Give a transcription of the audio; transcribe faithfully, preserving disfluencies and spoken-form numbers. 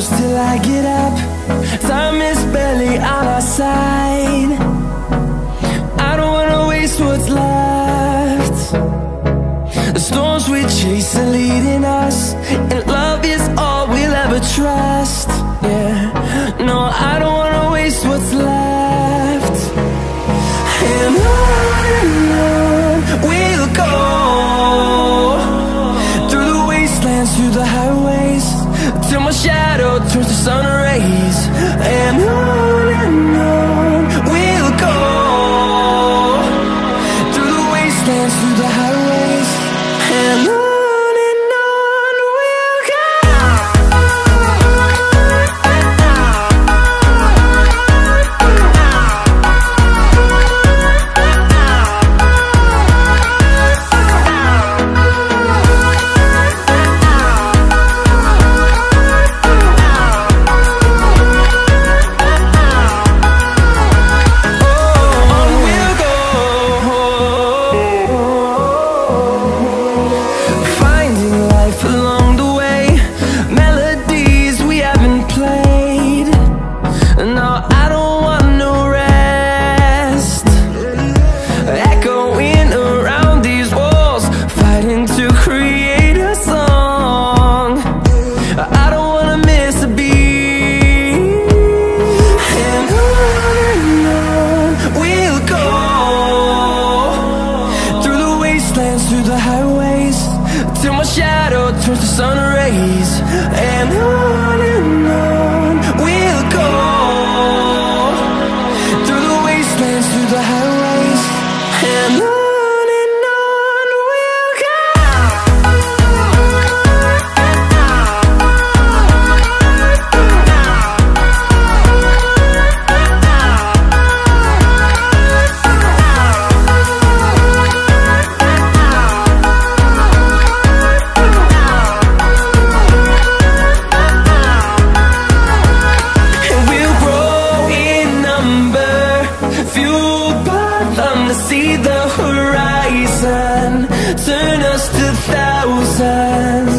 close till I get up. Time is barely on our side. I don't wanna waste what's left. The storms we chase are leading us, and love is all we'll ever trust. Yeah, no, I don't wanna waste what's left. And on and on we'll go, through the wastelands, through the highways, till my shadow turns to sun rays. And on and on we'll go, through the wastelands, through the highways, and on. Through the highways, till my shadow turns to sun rays. And on and on we'll go, through the wastelands, through the highways, and on. See the horizon, turn us to thousands.